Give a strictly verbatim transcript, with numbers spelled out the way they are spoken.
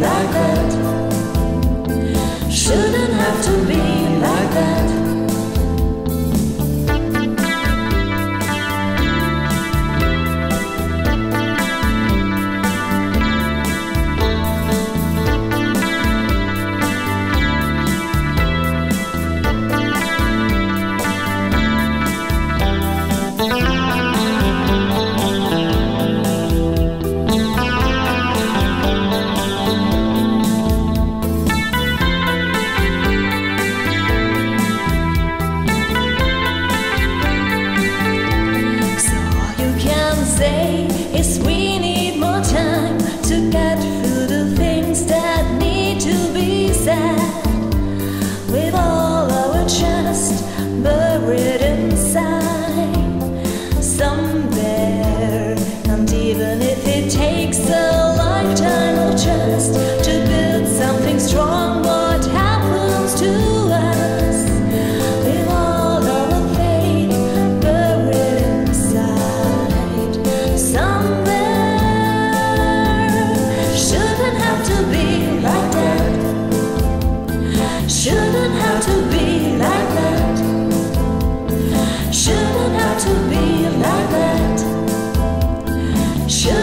like that. Shouldn't have to be like that. Is we need more time to get through the things that need to be said, with all our trust buried inside somewhere. And even if it takes a lifetime of trust to build something strong, what happens to us with all our faith buried inside somewhere? Shouldn't have to be like that. Shouldn't have to be like that. Shouldn't have to be like that. Should